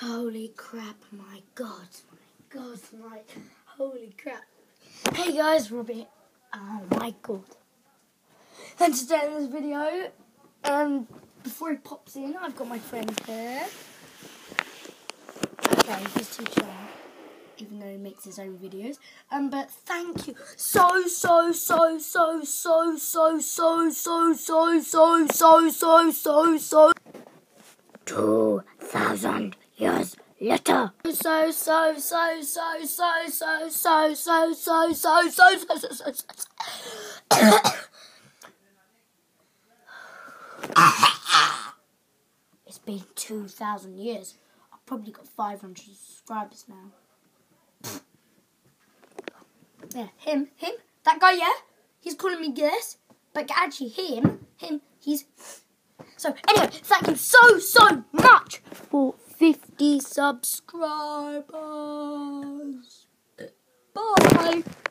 Holy crap, my god, holy crap. Hey guys, Robbie. Oh my god. And today in this video, before he pops in, I've got my friend here. Okay, he's too shy, even though he makes his own videos. But thank you so 2,000 years later. It's been 2,000 years. I've probably got 500 subscribers now. Yeah, him, that guy, yeah? He's calling me this, but actually him, he's... So, anyway, thank you so much for 50 subscribers. Bye.